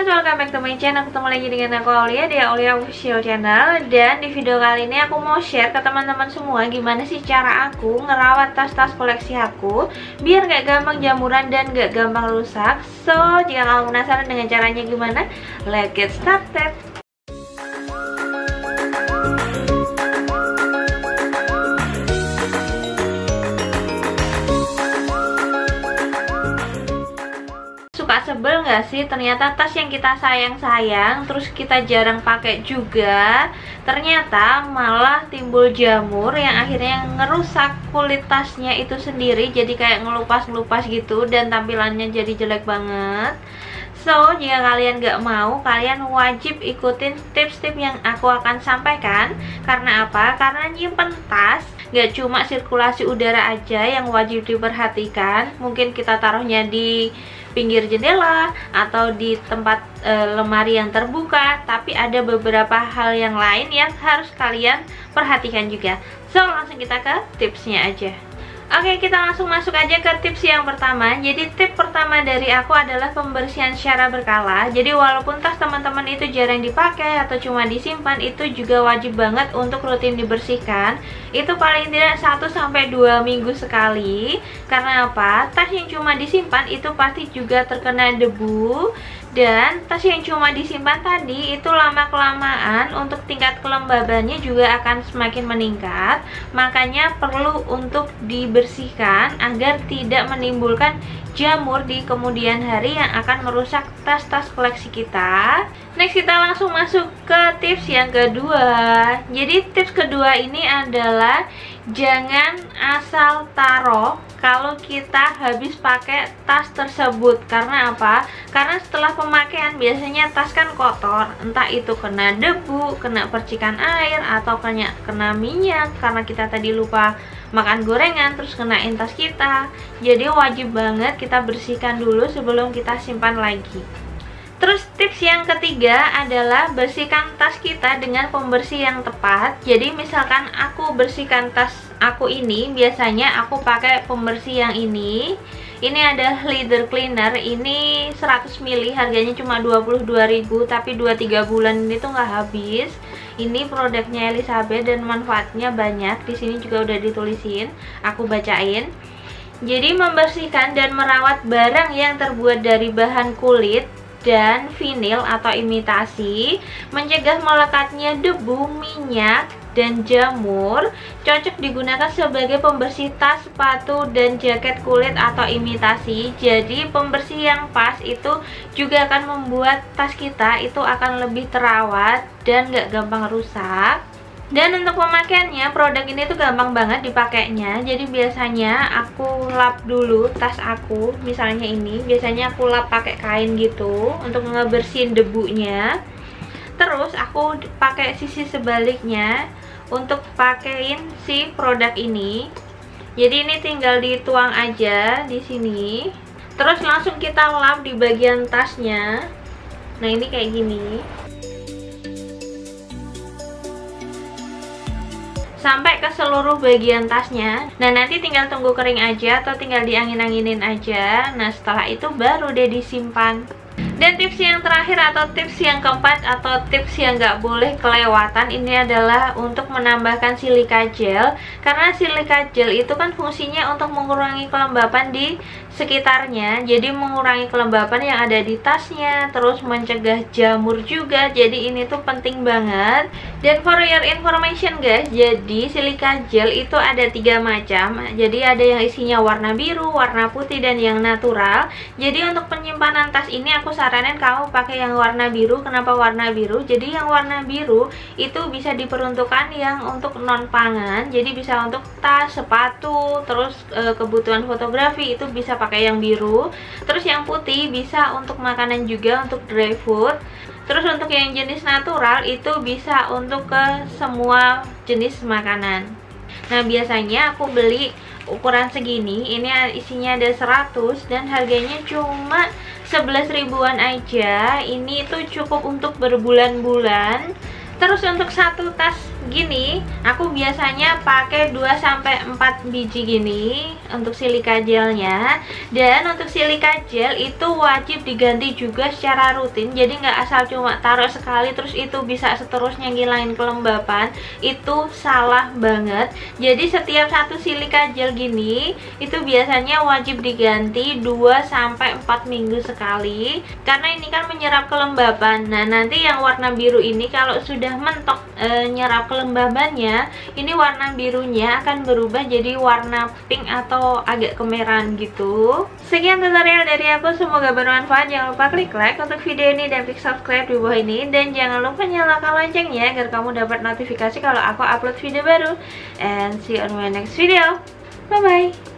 guys, welcome back to my channel. Ketemu lagi dengan aku Aulia di Aulia Official Channel. Dan di video kali ini aku mau share ke teman-teman semua gimana sih cara aku ngerawat tas-tas koleksi aku biar gak gampang jamuran dan gak gampang rusak. So, jika kamu penasaran dengan caranya gimana, let's get started. Suka sebel nggak sih, ternyata tas yang kita sayang-sayang terus kita jarang pakai juga, ternyata malah timbul jamur yang akhirnya ngerusak kulit tasnya itu sendiri, jadi kayak ngelupas-ngelupas gitu dan tampilannya jadi jelek banget. So, jika kalian gak mau, kalian wajib ikutin tips-tips yang aku akan sampaikan. Karena apa? Karena nyimpen tas gak cuma sirkulasi udara aja yang wajib diperhatikan. Mungkin kita taruhnya di pinggir jendela atau di tempat lemari yang terbuka, tapi ada beberapa hal yang lain yang harus kalian perhatikan juga. So, langsung kita ke tipsnya aja. Oke, kita langsung masuk aja ke tips yang pertama. Jadi tips pertama dari aku adalah pembersihan secara berkala. Jadi walaupun tas teman-teman itu jarang dipakai atau cuma disimpan, itu juga wajib banget untuk rutin dibersihkan. Itu paling tidak 1-2 minggu sekali. Karena apa? Tas yang cuma disimpan itu pasti juga terkena debu. Dan tas yang cuma disimpan tadi itu lama-kelamaan untuk tingkat kelembabannya juga akan semakin meningkat. Makanya perlu untuk dibersihkan agar tidak menimbulkan jamur di kemudian hari yang akan merusak tas-tas koleksi kita. Next, kita langsung masuk ke tips yang kedua. Jadi tips kedua ini adalah jangan asal taruh kalau kita habis pakai tas tersebut. Karena apa? Karena setelah pemakaian biasanya tas kan kotor, entah itu kena debu, kena percikan air, atau kena minyak karena kita tadi lupa makan gorengan terus kenain tas kita. Jadi wajib banget kita bersihkan dulu sebelum kita simpan lagi. Terus tips yang ketiga adalah bersihkan tas kita dengan pembersih yang tepat. Jadi misalkan aku bersihkan tas aku ini, biasanya aku pakai pembersih yang ini. Ini ada leather cleaner, ini 100 ml, harganya cuma 22.000, tapi 2-3 bulan ini tuh nggak habis. Ini produknya Elizabeth dan manfaatnya banyak. Di sini juga udah ditulisin, aku bacain. Jadi membersihkan dan merawat barang yang terbuat dari bahan kulit dan vinil atau imitasi, mencegah melekatnya debu, minyak, dan jamur. Cocok digunakan sebagai pembersih tas, sepatu, dan jaket kulit atau imitasi. Jadi pembersih yang pas itu juga akan membuat tas kita itu akan lebih terawat dan gak gampang rusak. Dan untuk pemakaiannya, produk ini tuh gampang banget dipakainya. Jadi biasanya aku lap dulu tas aku, misalnya ini, biasanya aku lap pakai kain gitu untuk ngebersihin debunya. Terus aku pakai sisi sebaliknya untuk pakein si produk ini. Jadi ini tinggal dituang aja di sini. Terus langsung kita lap di bagian tasnya. Nah, ini kayak gini. Sampai ke seluruh bagian tasnya. Nah, nanti tinggal tunggu kering aja atau tinggal diangin-anginin aja. Nah, setelah itu baru deh disimpan. Dan tips yang terakhir atau tips yang keempat atau tips yang gak boleh kelewatan ini adalah untuk menambahkan silika gel. Karena silika gel itu kan fungsinya untuk mengurangi kelembapan di sekitarnya. Jadi mengurangi kelembapan yang ada di tasnya, terus mencegah jamur juga. Jadi ini tuh penting banget. Dan for your information guys, jadi silika gel itu ada 3 macam. Jadi ada yang isinya warna biru, warna putih, dan yang natural. Jadi untuk penyimpanan tas ini aku saranin kamu pakai yang warna biru. Kenapa warna biru? Jadi yang warna biru itu bisa diperuntukkan yang untuk non pangan. Jadi bisa untuk tas, sepatu, terus kebutuhan fotografi itu bisa pakai yang biru. Terus yang putih bisa untuk makanan juga, untuk dry food. Terus untuk yang jenis natural itu bisa untuk ke semua jenis makanan. Nah, biasanya aku beli ukuran segini. Ini isinya ada 100 dan harganya cuma 11 ribuan aja. Ini tuh cukup untuk berbulan-bulan. Terus untuk satu tas gini, aku biasanya pakai 2-4 biji gini untuk silika gelnya. Dan untuk silika gel itu wajib diganti juga secara rutin. Jadi nggak asal cuma taruh sekali terus itu bisa seterusnya ngilangin kelembapan. Itu salah banget. Jadi setiap satu silika gel gini itu biasanya wajib diganti 2-4 minggu sekali, karena ini kan menyerap kelembapan. Nah, nanti yang warna biru ini kalau sudah mentok nyerap kelembabannya, ini warna birunya akan berubah jadi warna pink atau agak kemerahan gitu. Sekian tutorial dari aku, semoga bermanfaat. Jangan lupa klik like untuk video ini dan klik subscribe di bawah ini, dan jangan lupa nyalakan loncengnya agar kamu dapat notifikasi kalau aku upload video baru. And see you on my next video. Bye bye.